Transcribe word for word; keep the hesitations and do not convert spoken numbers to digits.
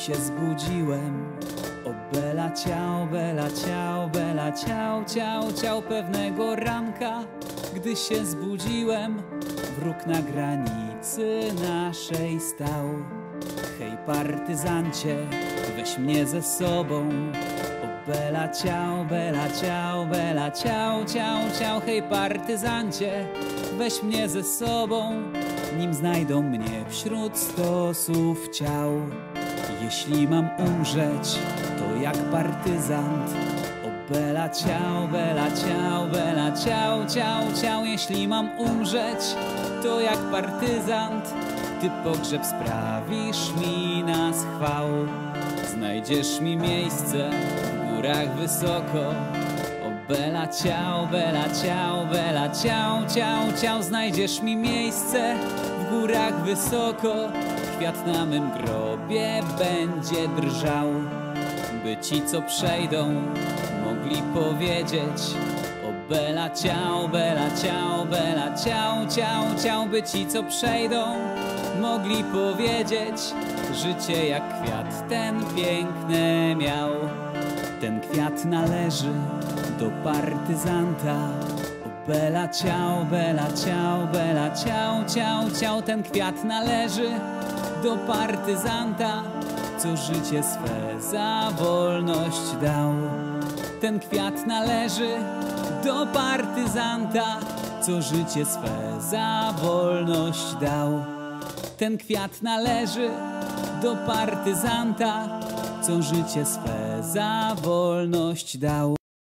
się zbudziłem. O bela ciao, bela ciao, bela ciao, ciao, ciao. Pewnego ranka, gdy się zbudziłem, wróg na granicy naszej stał. Hej partyzancie, weź mnie ze sobą. O bela ciao, bela ciao, bela ciao, ciao, ciao. Hej partyzancie, weź mnie ze sobą, nim znajdą mnie wśród stosów ciał. Jeśli mam umrzeć, to jak partyzant. O bela ciao, bela ciao, bela ciao, ciao, ciao. Jeśli mam umrzeć, to jak partyzant. Ty pogrzeb sprawisz mi na schwał. Znajdziesz mi miejsce w górach wysoko. O bela ciao, bela ciao, bela ciao, ciao, ciao. Znajdziesz mi miejsce w górach wysoko. Kwiat na mym grobie będzie drżał, by ci, co przejdą, mogli powiedzieć: o bela ciao, bela ciao, bela ciao, ciao, ciao. By ci, co przejdą, mogli powiedzieć: życie jak kwiat ten piękne miał. Ten kwiat należy do partyzanta. O bela ciao, bela ciao, bela ciao, ciao, ciao. Ten kwiat należy do partyzanta, co życie swe za wolność dał. Ten kwiat należy do partyzanta, co życie swe za wolność dał. Ten kwiat należy do partyzanta, co życie swe za wolność dał.